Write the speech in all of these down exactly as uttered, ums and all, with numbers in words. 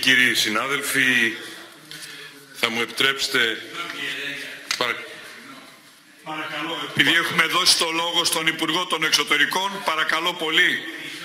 κύριοι συνάδελφοι, θα μου επιτρέψετε... Παρα... Παρακαλώ, επειδή έχουμε δώσει το λόγο στον Υπουργό των Εξωτερικών, παρακαλώ πολύ,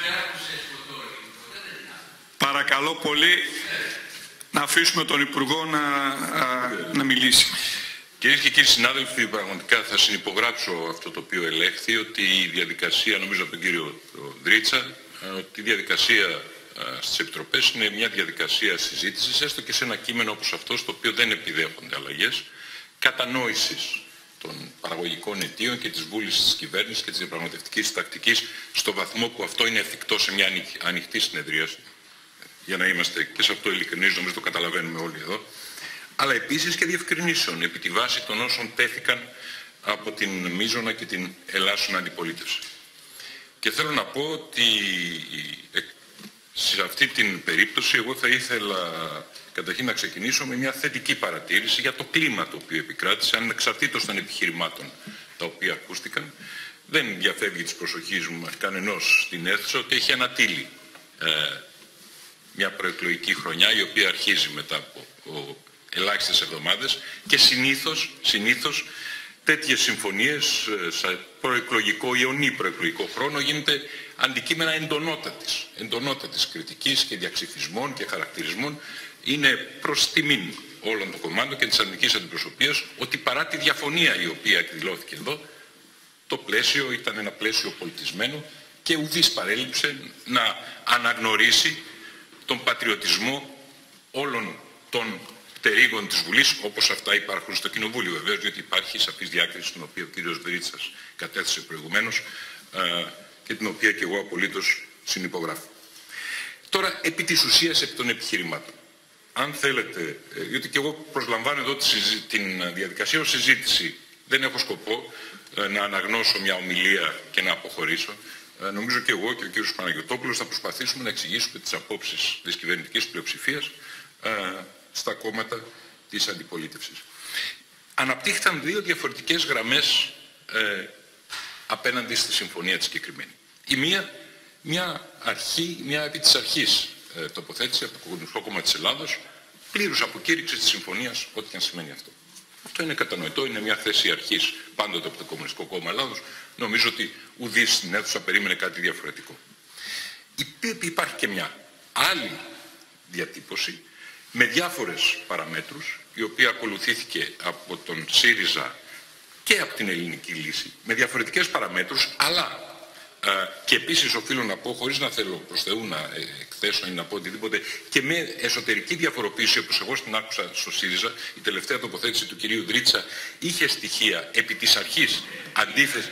παρακαλώ πολύ να αφήσουμε τον Υπουργό να, α, να μιλήσει. Κυρίες και κύριοι συνάδελφοι, πραγματικά θα συνυπογράψω αυτό το οποίο ελέγχθη, ότι η διαδικασία, νομίζω από τον κύριο Δρίτσα, ότι η διαδικασία στις επιτροπές είναι μια διαδικασία συζήτησης, έστω και σε ένα κείμενο όπως αυτό, στο οποίο δεν επιδέχονται αλλαγές, κατανόησης των παραγωγικών αιτίων και της βούλησης της κυβέρνησης και της διαπραγματευτικής τακτικής, στο βαθμό που αυτό είναι εφικτό σε μια ανοιχτή συνεδρίαση. Για να είμαστε και σε αυτό ειλικρινείς, νομίζω το καταλαβαίνουμε όλοι εδώ. Αλλά επίσης και διευκρινήσεων επί τη βάση των όσων τέθηκαν από την μείζωνα και την ελάσσονα αντιπολίτευση. Και θέλω να πω ότι σε αυτή την περίπτωση εγώ θα ήθελα καταρχήν να ξεκινήσω με μια θετική παρατήρηση για το κλίμα το οποίο επικράτησε, ανεξαρτήτως των επιχειρημάτων τα οποία ακούστηκαν. Δεν διαφεύγει της προσοχής μου κανενός στην αίθουσα ότι έχει ανατείλει ε, μια προεκλογική χρονιά η οποία αρχίζει μετά από ο, ελάχιστες εβδομάδες και συνήθως, συνήθως τέτοιες συμφωνίες σε προεκλογικό ή ονί προεκλογικό χρόνο γίνεται αντικείμενα εντονότατης, εντονότατης κριτικής και διαξυφισμών και χαρακτηρισμών. Είναι προς τιμήν όλων των κομμάτων και της αρνητικής αντιπροσωπείας ότι παρά τη διαφωνία η οποία εκδηλώθηκε εδώ, το πλαίσιο ήταν ένα πλαίσιο πολιτισμένο και ουδής παρέλειψε να αναγνωρίσει τον πατριωτισμό όλων των πτερίγων της Βουλής, όπως αυτά υπάρχουν στο Κοινοβούλιο, βεβαίως, διότι υπάρχει σαφής διάκριση, την οποία ο κύριος Δρίτσας κατέθεσε προηγουμένως ε, και την οποία και εγώ απολύτως συνυπογράφω. Τώρα, επί της ουσίας, επί των επιχειρημάτων. Αν θέλετε, ε, διότι και εγώ προσλαμβάνω εδώ την διαδικασία ως συζήτηση, δεν έχω σκοπό ε, να αναγνώσω μια ομιλία και να αποχωρήσω. Ε, νομίζω και εγώ και ο κύριος Παναγιωτόπουλος θα προσπαθήσουμε να εξηγήσουμε τις απόψεις της κυβερνητικής πλειοψηφίας ε, στα κόμματα της αντιπολίτευσης. Αναπτύχθηκαν δύο διαφορετικές γραμμές ε, απέναντι στη συμφωνία τη συγκεκριμένη. Η μία, μια αρχή, μια επί της αρχής ε, τοποθέτηση από το Κομμουνιστικό Κόμμα της Ελλάδος, πλήρους αποκήρυξης της συμφωνίας, ό,τι και αν σημαίνει αυτό. Αυτό είναι κατανοητό, είναι μια θέση αρχής πάντοτε από το Κομμουνιστικό Κόμμα Ελλάδος. Νομίζω ότι ουδής στην αίθουσα περίμενε κάτι διαφορετικό. Υπάρχει και μια άλλη διατύπωση με διάφορες παραμέτρους, η οποία ακολουθήθηκε από τον ΣΥΡΙΖΑ και από την Ελληνική Λύση, με διαφορετικές παραμέτρους, αλλά ε, και επίσης οφείλω να πω, χωρίς να θέλω προς Θεού να ε, εκθέσω ή να πω οτιδήποτε, και με εσωτερική διαφοροποίηση, όπως εγώ την άκουσα στο ΣΥΡΙΖΑ, η τελευταία τοποθέτηση του κυρίου Δρίτσα είχε στοιχεία επί της αρχής αντίθεση.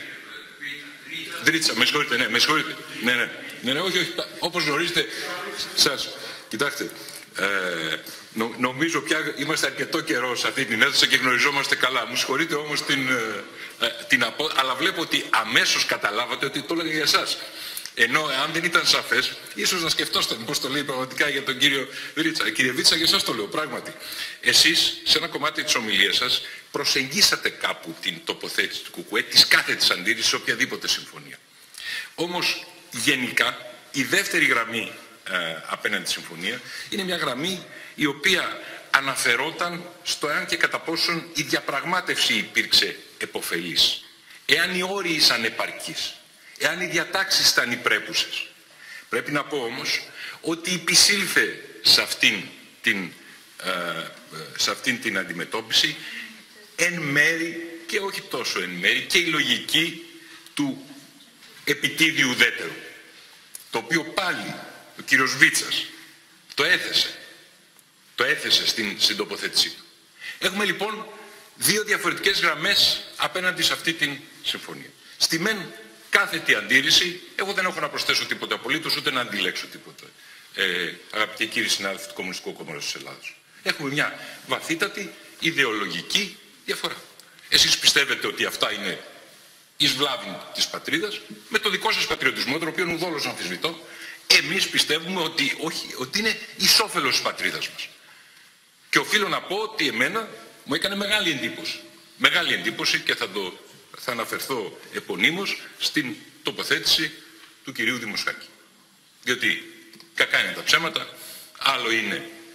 Δρίτσα, με συγχωρείτε, ναι, με συγχωρείτε. Ναι, ναι, ναι, ναι, όχι, όχι, όπως γνωρίζετε, σας, κοιτάξτε, Ε, νο, νομίζω πια είμαστε αρκετό καιρό σε αυτή την αίθουσα και γνωριζόμαστε καλά. Μου συγχωρείτε όμως την, ε, την απο... αλλά βλέπω ότι αμέσως καταλάβατε ότι το έλεγα για εσάς. Ενώ αν δεν ήταν σαφές, ίσως να σκεφτόσασταν πώς το λέει πραγματικά για τον κύριο Δρίτσα. Κύριε Δρίτσα, για εσάς το λέω πράγματι. Εσείς σε ένα κομμάτι της ομιλίας σας προσεγγίσατε κάπου την τοποθέτηση του ΚΚΕ, της κάθετης αντίρρησης σε οποιαδήποτε συμφωνία. Όμως γενικά η δεύτερη γραμμή Ε, απέναντι στη συμφωνία είναι μια γραμμή η οποία αναφερόταν στο εάν και κατά πόσον η διαπραγμάτευση υπήρξε επωφελής, εάν οι όροι ήσαν επαρκείς, εάν οι διατάξεις ήταν υπρέπουσες. Πρέπει να πω όμως ότι υπησήλθε σε αυτήν την, ε, σε αυτήν την αντιμετώπιση εν μέρη και όχι τόσο εν μέρη και η λογική του επιτίδιου ουδέτερου, το οποίο πάλι ο κύριος Βίτσας το έθεσε, το έθεσε στην, στην τοποθέτησή του. Έχουμε λοιπόν δύο διαφορετικές γραμμές απέναντι σε αυτή την συμφωνία. Στη μεν κάθετη αντίρρηση, εγώ δεν έχω να προσθέσω τίποτα απολύτως, ούτε να αντιλέξω τίποτα, ε, αγαπητοί κύριοι συνάδελφοι του Κομμουνιστικού Κόμματος της Ελλάδος. Έχουμε μια βαθύτατη ιδεολογική διαφορά. Εσείς πιστεύετε ότι αυτά είναι εις βλάβη της πατρίδας, με το δικό σας πατριωτισμό, τον οποίο ουδόλως αμφισβητώ. Εμείς πιστεύουμε ότι, όχι, ότι είναι εις όφελος της πατρίδας μας. Και οφείλω να πω ότι εμένα μου έκανε μεγάλη εντύπωση. Μεγάλη εντύπωση και θα, το, θα αναφερθώ επωνύμως στην τοποθέτηση του κυρίου Δημοσχάκη. Διότι κακά είναι τα ψέματα, άλλο είναι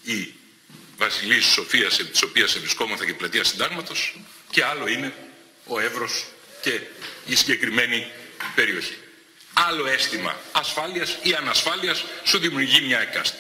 η Βασιλής Σοφίας, επί της οποίας βρισκόμαστε και πλατεία Συντάγματος, και άλλο είναι ο Εύρος και η συγκεκριμένη περιοχή. Άλλο αίσθημα ασφάλειας ή ανασφάλειας σου δημιουργεί μια εκάστη.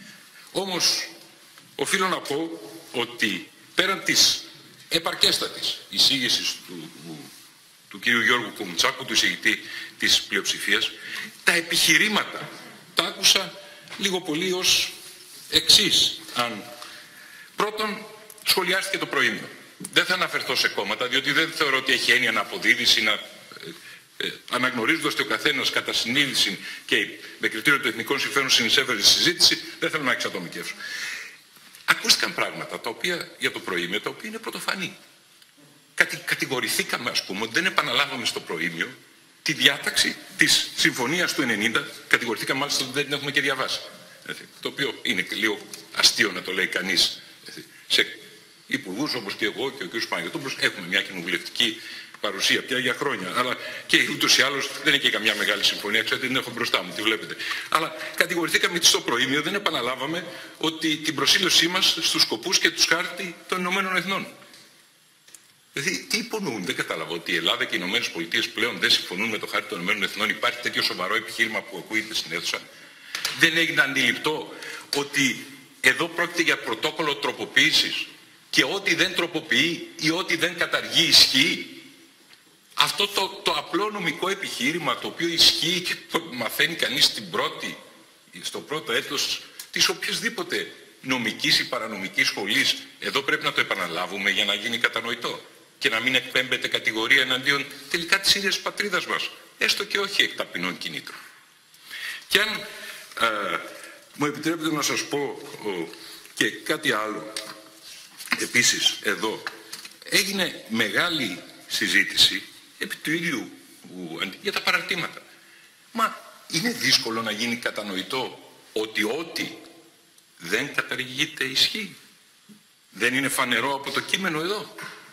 Όμως οφείλω να πω ότι πέραν της επαρκέστατης εισήγησης του, του, του κ. Γιώργου Κουμουτσάκου, του εισηγητή της πλειοψηφίας, τα επιχειρήματα τα άκουσα λίγο πολύ ως εξής. Αν πρώτον σχολιάστηκε το προήμιο. Δεν θα αναφερθώ σε κόμματα, διότι δεν θεωρώ ότι έχει έννοια να αποδίδει, να ε, αναγνωρίζοντας ότι ο καθένας κατά συνείδηση και με κριτήριο του εθνικών συμφέρον συνεισέφερε στη συζήτηση, δεν θέλω να εξατομικεύσω. Ακούστηκαν πράγματα τα οποία, για το προήμιο, τα οποία είναι πρωτοφανή. Κατη, κατηγορηθήκαμε, ας πούμε, ότι δεν επαναλάβαμε στο προήμιο τη διάταξη της συμφωνίας του ενενήντα, κατηγορηθήκαμε μάλιστα ότι δεν την έχουμε και διαβάσει. Έτσι, το οποίο είναι λίγο αστείο να το λέει κανείς. Έτσι, σε υπουργούς όπως και εγώ και ο κ. Παναγιωτόπουλος έχουμε μια κοινοβουλευτική παρουσία πια για χρόνια. Αλλά και ούτως ή άλλως δεν είναι και καμιά μεγάλη συμφωνία, ξέρετε, την έχω μπροστά μου, τη βλέπετε. Αλλά κατηγορηθήκαμε ότι στο προήμιο δεν επαναλάβαμε ότι την προσήλωσή μας στους σκοπούς και τους χάρτη των Ηνωμένων Εθνών. Δηλαδή, τι υπονοούν, δεν κατάλαβα ότι η Ελλάδα και οι Ηνωμένες Πολιτείες πλέον δεν συμφωνούν με το χάρτη των Ηνωμένων Εθνών. Υπάρχει τέτοιο σοβαρό επιχείρημα που ακούγεται στην αίθουσα. Δεν έγινε αντιληπτό ότι εδώ πρόκειται για πρωτόκολλο τροποποίησης και ό,τι δεν τροποποιεί ή ό,τι δεν καταργεί ισχύει. Αυτό το, το απλό νομικό επιχείρημα το οποίο ισχύει και το μαθαίνει κανείς στην πρώτη, στο πρώτο έτος της οποιασδήποτε νομικής ή παρανομικής σχολής, εδώ πρέπει να το επαναλάβουμε για να γίνει κατανοητό και να μην εκπέμπεται κατηγορία εναντίον τελικά της ίδιας πατρίδας μας, έστω και όχι εκ ταπεινών κινήτρων. Και αν ε, μου επιτρέπετε να σας πω ο, και κάτι άλλο, επίσης εδώ έγινε μεγάλη συζήτηση επί του ίδιου για τα παραρτήματα. Μα είναι δύσκολο να γίνει κατανοητό ότι ό,τι δεν καταργείται ισχύει. Δεν είναι φανερό από το κείμενο εδώ.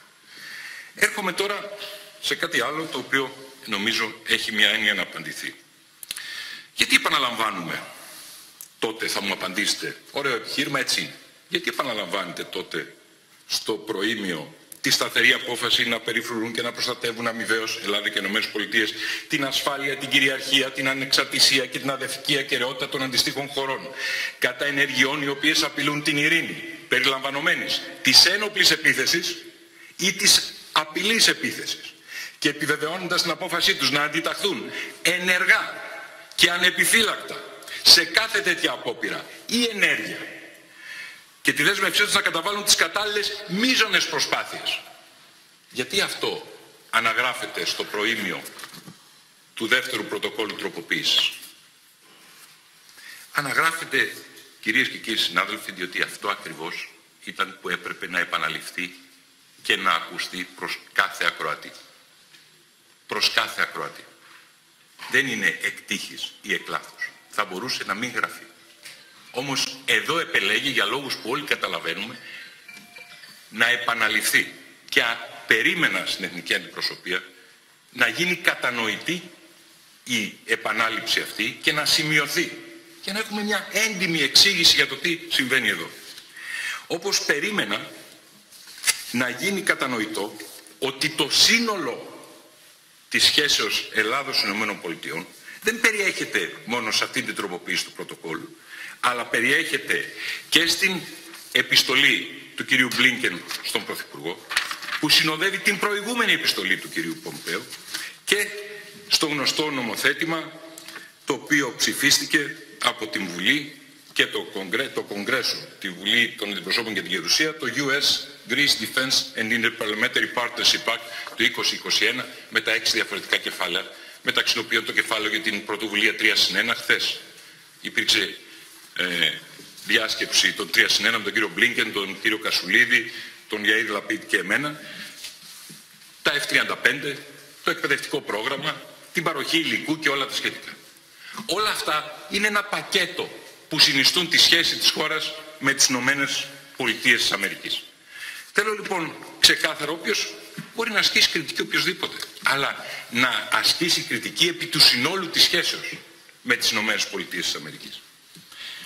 Έρχομαι τώρα σε κάτι άλλο το οποίο νομίζω έχει μια έννοια να απαντηθεί. Γιατί επαναλαμβάνουμε, τότε θα μου απαντήσετε, ωραίο επιχείρημα, έτσι είναι. Γιατί επαναλαμβάνετε τότε στο προήμιο τη σταθερή απόφαση να περιφρουρούν και να προστατεύουν αμοιβαίως Ελλάδα και Ηνωμένες Πολιτείες την ασφάλεια, την κυριαρχία, την ανεξαρτησία και την αδευτική ακεραιότητα των αντιστοίχων χωρών κατά ενεργειών οι οποίες απειλούν την ειρήνη, περιλαμβανομένης της ένοπλης επίθεσης ή της απειλής επίθεσης, και επιβεβαιώνοντας την απόφασή τους να αντιταχθούν ενεργά και ανεπιφύλακτα σε κάθε τέτοια απόπειρα ή ενέργεια και τη δέσμευσή τους να καταβάλουν τις κατάλληλες μείζονες προσπάθειες. Γιατί αυτό αναγράφεται στο προήμιο του δεύτερου πρωτοκόλλου τροποποίησης? Αναγράφεται, κυρίες και κύριοι συνάδελφοι, διότι αυτό ακριβώς ήταν που έπρεπε να επαναληφθεί και να ακουστεί προς κάθε ακροατή. Προς κάθε ακροατή. Δεν είναι εκτύχης ή εκλάθος. Θα μπορούσε να μην γραφεί. Όμως εδώ επελέγει, για λόγους που όλοι καταλαβαίνουμε, να επαναληφθεί. Και περίμενα στην εθνική αντιπροσωπεία να γίνει κατανοητή η επανάληψη αυτή και να σημειωθεί. Και να έχουμε μια έντιμη εξήγηση για το τι συμβαίνει εδώ. Όπως περίμενα να γίνει κατανοητό ότι το σύνολο της σχέσεως Ελλάδος-Ηνωμένων Πολιτειών δεν περιέχεται μόνο σε αυτή την τροποποίηση του πρωτοκόλλου, αλλά περιέχεται και στην επιστολή του κυρίου Μπλίνκεν στον Πρωθυπουργό, που συνοδεύει την προηγούμενη επιστολή του κυρίου Πομπέου, και στο γνωστό νομοθέτημα το οποίο ψηφίστηκε από την Βουλή και το, Κογκρέ, το Κογκρέσο, τη Βουλή των Αντιπροσώπων και την Γερουσία, το γιου ες Greece Defense and Interparliamentary Partnership Act του είκοσι είκοσι ένα, με τα έξι διαφορετικά κεφάλαια, μεταξύ των οποίων το κεφάλαιο για την πρωτοβουλία τρία συν ένα. Χθες υπήρξε ε, διάσκεψη των τρία συν ένα με τον κύριο Μπλίνκεν, τον κύριο Κασουλίδη, τον Γιαΐρ Λαπίτ και εμένα, τα εφ τριάντα πέντε, το εκπαιδευτικό πρόγραμμα, την παροχή υλικού και όλα τα σχετικά. Όλα αυτά είναι ένα πακέτο που συνιστούν τη σχέση της χώρας με τις Ηνωμένες Πολιτείες της Αμερικής. Θέλω λοιπόν ξεκάθαρα, όποιος μπορεί να ασκήσει κριτική οποιοσδήποτε, αλλά να ασκήσει κριτική επί του συνόλου της σχέσεως με τις Ηνωμένες Πολιτείες της Αμερικής.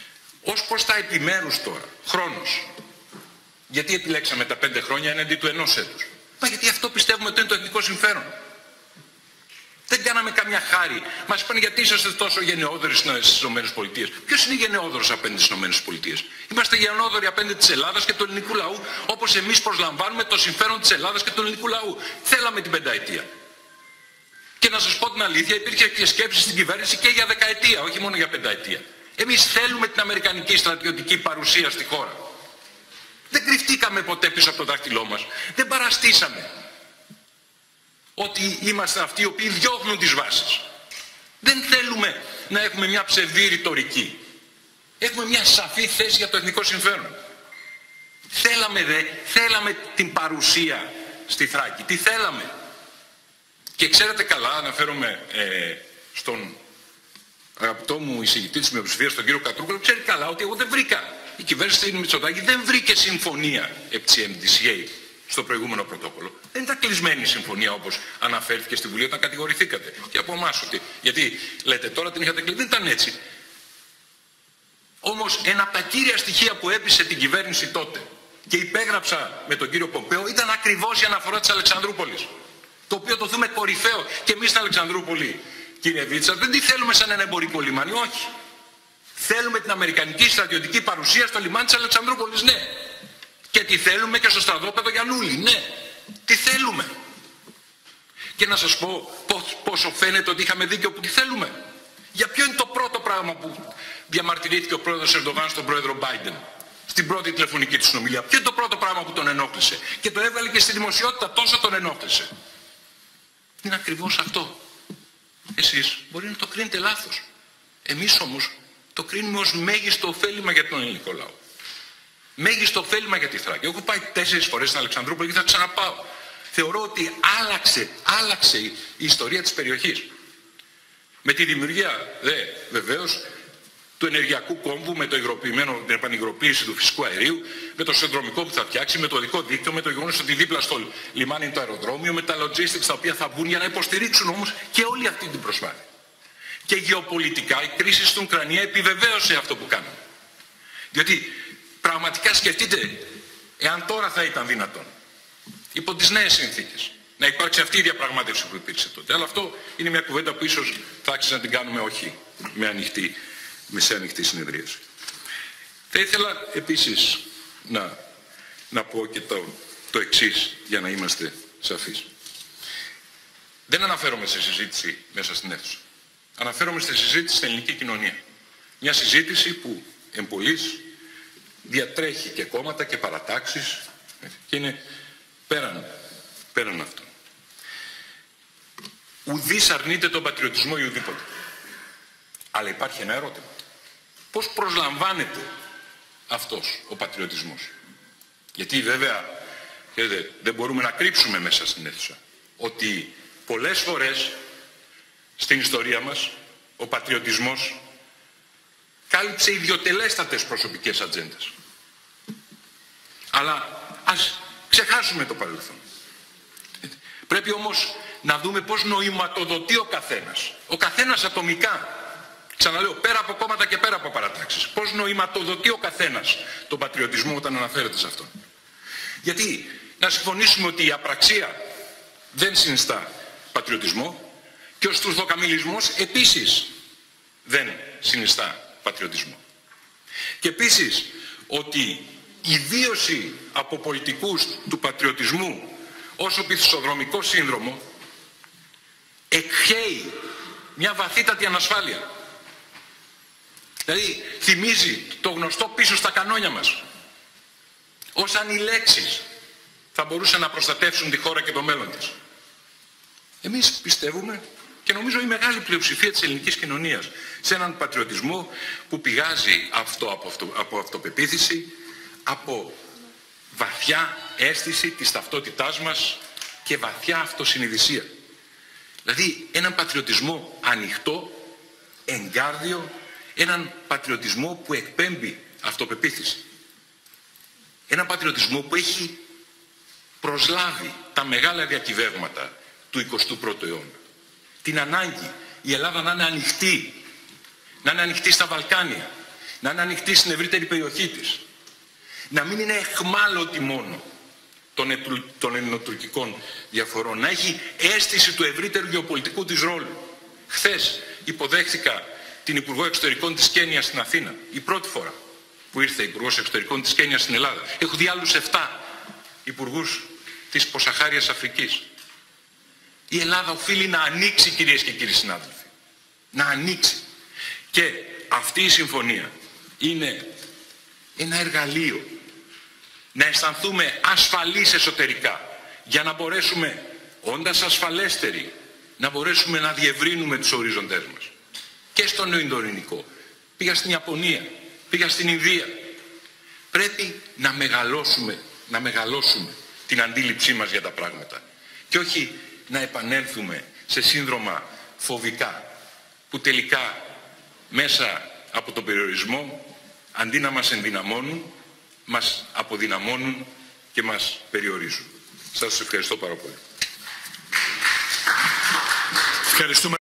Ως προς τα επιμέρους τώρα, χρόνος. Γιατί επιλέξαμε τα πέντε χρόνια έναντι του ενός έτους? Μα γιατί αυτό πιστεύουμε ότι είναι το εθνικό συμφέρον. Δεν κάναμε καμιά χάρη. Μας είπαν γιατί είσαστε τόσο γενναιόδοροι στις ΗΠΑ. Ποιος είναι γενναιόδωρος απέναντι στις ΗΠΑ? Είμαστε γενναιόδοροι απέναντι της Ελλάδας και του ελληνικού λαού, όπως εμείς προσλαμβάνουμε το συμφέρον της Ελλάδας και του ελληνικού λαού. Θέλαμε την πενταετία. Και να σας πω την αλήθεια, υπήρχε και σκέψη στην κυβέρνηση και για δεκαετία, όχι μόνο για πενταετία. Εμείς θέλουμε την αμερικανική στρατιωτική παρουσία στη χώρα. Δεν κρυφτήκαμε ποτέ πίσω από το δάχτυλό μας. Δεν παραστήσαμε ότι είμαστε αυτοί οι οποίοι διώχνουν τις βάσεις. Δεν θέλουμε να έχουμε μια ψευδή ρητορική. Έχουμε μια σαφή θέση για το εθνικό συμφέρον. Θέλαμε δε, θέλαμε την παρουσία στη Θράκη. Τι θέλαμε? Και ξέρετε καλά, αναφέρομαι ε, στον αγαπητό μου εισηγητή της μειοψηφίας, τον κύριο Κατρούγκαλο, ξέρει καλά ότι εγώ δεν βρήκα, η κυβέρνηση του Μητσοτάκη δεν βρήκε συμφωνία επί της εμ ντι σι έι στο προηγούμενο πρωτόκολλο. Δεν ήταν κλεισμένη η συμφωνία όπως αναφέρθηκε στη Βουλή όταν κατηγορηθήκατε. Και από εμάς ότι, γιατί λέτε τώρα την είχατε κλείσει, δεν ήταν έτσι. Όμως ένα από τα κύρια στοιχεία που έπεισε την κυβέρνηση τότε και υπέγραψα με τον κύριο Πομπέο ήταν ακριβώς η αναφορά της Αλεξανδρούπολης. Το οποίο το δούμε κορυφαίο. Και εμείς στην Αλεξανδρούπολη, κύριε Βίτσα, δεν τη θέλουμε σαν ένα εμπορικό λιμάνι, όχι. Θέλουμε την αμερικανική στρατιωτική παρουσία στο λιμάνι της Αλεξανδρούπολης, ναι. Και τη θέλουμε και στο στρατόπεδο Γιαννούλη, ναι. Τι θέλουμε. Και να σας πω πόσο φαίνεται ότι είχαμε δίκιο που τη θέλουμε. Για ποιο είναι το πρώτο πράγμα που διαμαρτυρήθηκε ο πρόεδρος Ερντογάν στον πρόεδρο Μπάιντεν στην πρώτη τηλεφωνική του συνομιλία? Ποιο είναι το πρώτο πράγμα που τον ενόχλησε? Και το έβγαλε και στη δημοσιότητα, τόσο τον ενόχλησε. Είναι ακριβώς αυτό. Εσείς μπορεί να το κρίνετε λάθος. Εμείς όμως το κρίνουμε ως μέγιστο ωφέλιμα για τον ελληνικό λαό. Μέγιστο ωφέλιμα για τη Θράκη. Έχω πάει τέσσερις φορές στην Αλεξανδρούπολη και θα ξαναπάω. Θεωρώ ότι άλλαξε, άλλαξε η ιστορία της περιοχής. Με τη δημιουργία, δε, βεβαίως, του ενεργειακού κόμβου, με το υγροποιημένο, την επανυγροποίηση του φυσικού αερίου, με το συνδρομικό που θα φτιάξει, με το οδικό δίκτυο, με το γεγονός ότι δίπλα στο λιμάνι είναι το αεροδρόμιο, με τα logistics τα οποία θα μπουν για να υποστηρίξουν όμως και όλη αυτή την προσπάθεια. Και γεωπολιτικά η κρίση στην Ουκρανία επιβεβαίωσε αυτό που κάναμε. Διότι πραγματικά σκεφτείτε, εάν τώρα θα ήταν δυνατόν, υπό τις νέες συνθήκες, να υπάρξει αυτή η διαπραγμάτευση που υπήρξε τότε. Αλλά αυτό είναι μια κουβέντα που ίσως θα άξιζε να την κάνουμε όχι με ανοιχτή, με σε ανοιχτή συνεδρίαση. Θα ήθελα επίσης να, να πω και το, το εξής, για να είμαστε σαφείς. Δεν αναφέρομαι σε συζήτηση μέσα στην αίθουσα. Αναφέρομαι στη συζήτηση στην ελληνική κοινωνία. Μια συζήτηση που εμπολής διατρέχει και κόμματα και παρατάξεις και είναι πέραν, πέραν αυτών. Ουδής αρνείται τον πατριωτισμό ή ουδήποτε. Αλλά υπάρχει ένα ερώτημα. Πώς προσλαμβάνεται αυτός ο πατριωτισμός? Γιατί βέβαια ξέρετε, δεν μπορούμε να κρύψουμε μέσα στην αίθουσα ότι πολλές φορές στην ιστορία μας ο πατριωτισμός κάλυψε ιδιοτελέστατες προσωπικές ατζέντες. Αλλά ας ξεχάσουμε το παρελθόν. Πρέπει όμως να δούμε πώς νοηματοδοτεί ο καθένας. Ο καθένας ατομικά, ξαναλέω, πέρα από κόμματα και πέρα από παρατάξεις. Πώς νοηματοδοτεί ο καθένας τον πατριωτισμό όταν αναφέρεται σε αυτόν. Γιατί να συμφωνήσουμε ότι η απραξία δεν συνιστά πατριωτισμό και ο στουρθοκαμιλισμός επίσης δεν συνιστά πατριωτισμό. Και επίσης ότι η βίωση από πολιτικούς του πατριωτισμού ως οπισθοδρομικό σύνδρομο εκχέει μια βαθύτατη ανασφάλεια. Δηλαδή θυμίζει το γνωστό πίσω στα κανόνια μας. Ως αν οι λέξεις θα μπορούσαν να προστατεύσουν τη χώρα και το μέλλον της. Εμείς πιστεύουμε και νομίζω η μεγάλη πλειοψηφία της ελληνικής κοινωνίας σε έναν πατριωτισμό που πηγάζει αυτό από, αυτό, από αυτοπεποίθηση, από βαθιά αίσθηση της ταυτότητάς μας και βαθιά αυτοσυνειδησία. Δηλαδή έναν πατριωτισμό ανοιχτό, εγκάρδιο, έναν πατριωτισμό που εκπέμπει αυτοπεποίθηση. Έναν πατριωτισμό που έχει προσλάβει τα μεγάλα διακυβεύματα του εικοστού πρώτου αιώνα. Την ανάγκη η Ελλάδα να είναι ανοιχτή, να είναι ανοιχτή στα Βαλκάνια, να είναι ανοιχτή στην ευρύτερη περιοχή της, να μην είναι αιχμάλωτη μόνο των, ετου, των ελληνοτουρκικών διαφορών, να έχει αίσθηση του ευρύτερου γεωπολιτικού της ρόλου. Χθες υποδέχθηκα την Υπουργό Εξωτερικών της Κένιας στην Αθήνα, η πρώτη φορά που ήρθε Υπουργός Εξωτερικών της Κένιας στην Ελλάδα. Έχω δει άλλους εφτά υπουργούς της Ποσαχάριας Αφρικής. Η Ελλάδα οφείλει να ανοίξει, κυρίες και κύριοι συνάδελφοι. Να ανοίξει. Και αυτή η συμφωνία είναι ένα εργαλείο να αισθανθούμε ασφαλείς εσωτερικά, για να μπορέσουμε, όντας ασφαλέστεροι, να μπορέσουμε να διευρύνουμε τους ορίζοντές μας. Και στον Ινδοειρηνικό. Πήγα στην Ιαπωνία, πήγα στην Ινδία. Πρέπει να μεγαλώσουμε, να μεγαλώσουμε την αντίληψή μας για τα πράγματα. Και όχι να επανέλθουμε σε σύνδρομα φοβικά, που τελικά μέσα από τον περιορισμό, αντί να μας ενδυναμώνουν, μας αποδυναμώνουν και μας περιορίζουν. Σας ευχαριστώ πάρα πολύ. Ευχαριστούμε.